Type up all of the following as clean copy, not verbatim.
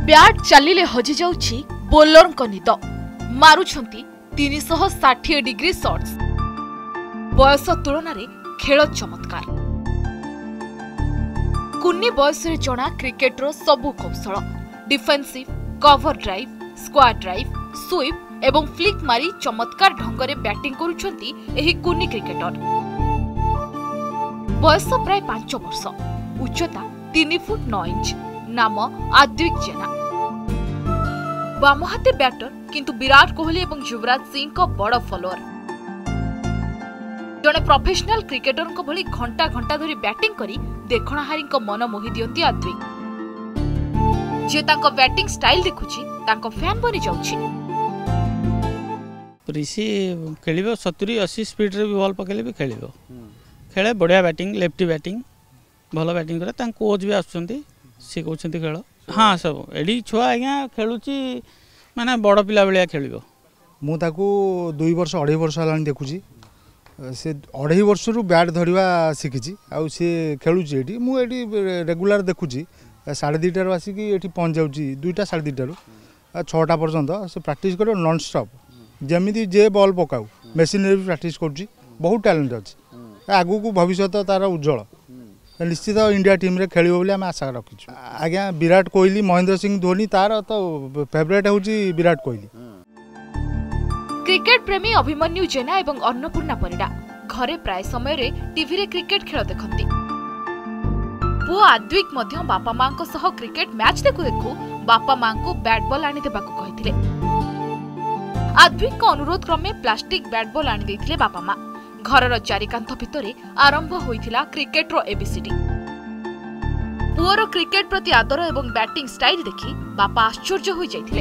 Bat चलिले हजि जाउछि बोलर निद मारुछंती 360 डिग्री शॉट्स। बयस तुलन में खेल चमत्कार। कुन्नी बयस जना क्रिकेटर सबु कौशल defensive cover drive square drive sweep एवं फ्लिक मारी चमत्कार ढंगरे बैटिंग करुछंती एही कुन्नी क्रिकेटर। बयस प्राय 5 वर्ष, उच्चता 3 फुट 9 इंच। नाम आद्विक जेना। बामहाते बैटर किंतु विराट कोहली एवं युवराज सिंह को बड़ फॉलोअर। जड़े प्रोफेशनल क्रिकेटर को भली घंटा घंटा धरी बैटिंग करी देखणाहारी मन मोहि दियंती आद्विक। जे तांको बैटिंग स्टाइल देखुची तांको फैन बनी जाउची। ऋषि खेलिबो 70-80 स्पीड रे भी बॉल पकेले भी खेलिबो। खेले बढ़िया बैटिंग, लेफ्टी बैटिंग भल बैटिंग करे। तां कोच भी आछंती शिखौछंती खेल। हाँ सब एडी छुआ आज्ञा खेलुची माने बड़ पिला बेलिया खेलिबो। मु ताकू 2 वर्ष 2.5 वर्ष हलानी देखुची। से 2.5 वर्ष रु बैट धरिवा शिखिची आउ से खेलुची। एडी मु एडी रेगुलर देखुची 2:30 रु आसी कि एठी पहुंच जाउची 2टा 2:30 रु 6टा पर्यंत से प्रैक्टिस करो नॉन स्टॉप। जेमिति जे बॉल पकाउ मशीनरी प्रैक्टिस करची। बहुत टैलेंट अछि। आगु को भविष्य तार उज्जवल। निश्चित इंडिया टीम रे खेलिबो बोली हम आशा रखिछु। आज्ञा विराट कोहली महेंद्र सिंह धोनी तार तो फेवरेट होची विराट कोहली। क्रिकेट प्रेमी अभिमन्यु जेना एवं अन्नपूर्णा परिडा घरे प्राय समय रे टीवी रे क्रिकेट खेल देखंती। पु आद्विक मध्य बापा मां को सह क्रिकेट मैच देखु देखु बापा मां को बैट बॉल आनी देबाकू कहिथिले। आद्विक को अनुरोध क्रमे प्लास्टिक बैट बॉल आनी देथिले बापा मां। घरर चारिकांथ भितरे आरंभ होइथिला क्रिकेट रो एबीसीडी। पुअर क्रिकेट प्रति आदर एवं बैटिंग स्टाइल देखि बापा आश्चर्य होई जाइथिले।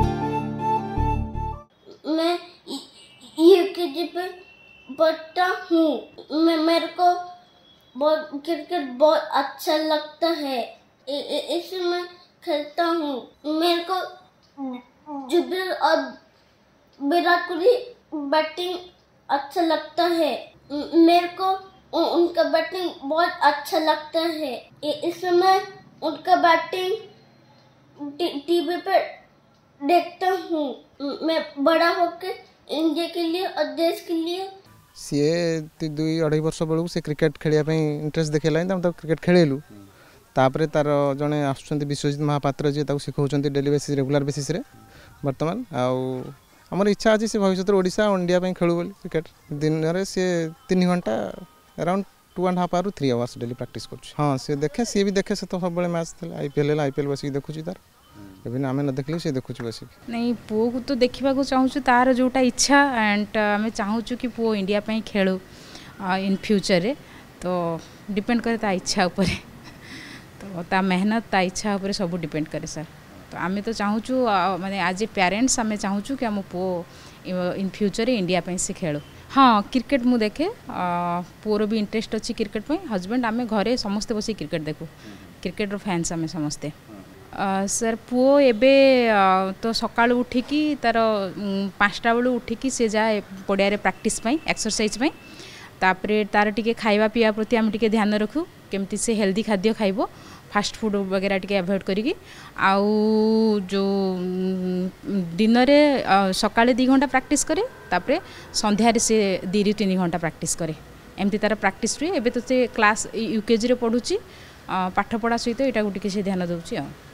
मैं यूकेजी पे पढ़ता हूँ। मेरे को क्रिकेट बहुत अच्छा लगता है। इसे मैं खेलता हूँ। मेरे को जुबेर और विराट कोहली बैटिंग अच्छा लगता है। मेरे को उनका बैटिंग बहुत अच्छा लगता है। इस समय उनका बैटिंग टीवी पे देखता हूँ। मैं बड़ा होकर इंडिया के लिए और देश के लिए सी 2-2.5 वर्ष बेलू से क्रिकेट खेलिया इंटरेस्ट देखला तो क्रिकेट खेलु। तापर तार जड़े आसुँच विश्वजित महापात्र जी शिखाऊँ डेली बेसिस रेगुलर बेसिस बर्तमान आमर इच्छा अच्छी से भविष्य ओडिशा और इंडिया खेलू बोली क्रिकेट। दिन में सी 3 घंटा around 2.5 hour 3 hours daily practice कर। हाँ सी देखे सी भी देखे से तो सब मैच थे आईपीएल बस देखुची तार एवं आम न देखले सी देखुची बस नहीं। पुओ को तो देखा चाहूँ तार जोटा इच्छा एंड आम चाहूँ कि पुओ इंडिया खेलू इन फ्यूचर रे। तो डिपेंड करे ता इच्छा उपर तो ता मेहनत ता इच्छा उपर सब डिपेंड करे सर। तो आम तो चाहूँ माने आज ए पेरेंट्स आम चाहूँ कि आम पुओ इन फ्यूचर इंडिया से खेलू। हाँ क्रिकेट मु देखे पुओर भी इंटरेस्ट अच्छी क्रिकेट में। हजबैंड आम घरे समस्ते बस क्रिकेट देखू। क्रिकेट फैंस आम समस्ते। सर पुओ एबे तो सकाळु उठिकी तार 5टा बेलू उठिकी से जाए पड़िया प्रैक्टिस एक्सरसाइज तापरे तार टिके खाइबा पीवा प्रति आम टिके ध्यान रखू केमती से हेल्दी खाद्य खाइबो फास्ट फूड वगैरह टिके अवॉइड करिकी आउ जो दिन रे सकाळे 2 घंटा प्रैक्टिस करे तापरे संध्या रे से 2-3 घंटा प्रैक्टिस करे। एमती तार प्रैक्टिस हुए। एबे तो से क्लास यूकेजी रे पढुची पाठ पढ़ा सहित एटा को टिके से ध्यान दउची।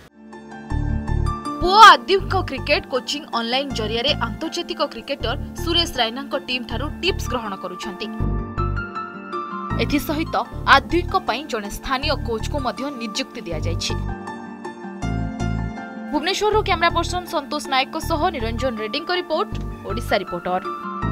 पुओ आद्विक क्रिकेट कोचिंग ऑनलाइन जरिया रे अंतर्जातिक क्रिकेटर सुरेश रैना को टीम थारू टिप्स ग्रहण करुछंती। एथि सहित आद्विक पई जने स्थानीय कोच को मध्य नियुक्ति दिया जायछि। भुवनेश्वर कैमरा पर्सन संतोष नायक को सह निरंजन रेड्डी को रिपोर्ट ओडिशा रिपोर्टर।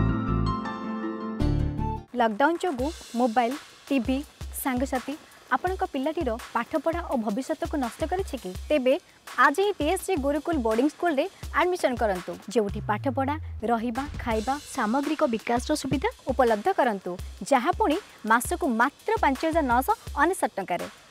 लॉकडाउन जोगु मोबाइल टीवी सांगसाथी आपण पिलाटीर पाठपढ़ा और भविष्य को नष्ट करेछि कि तेबे आज ही पीएसजी गुरुकुल बोर्डिंग स्कूल रे एडमिशन करंतु जेउठी पाठपढ़ा रहिबा खाइबा सामग्रिक विकास सुविधा उपलब्ध करंतु जहाँ पुणी मासकु मात्र 5,999 टंका।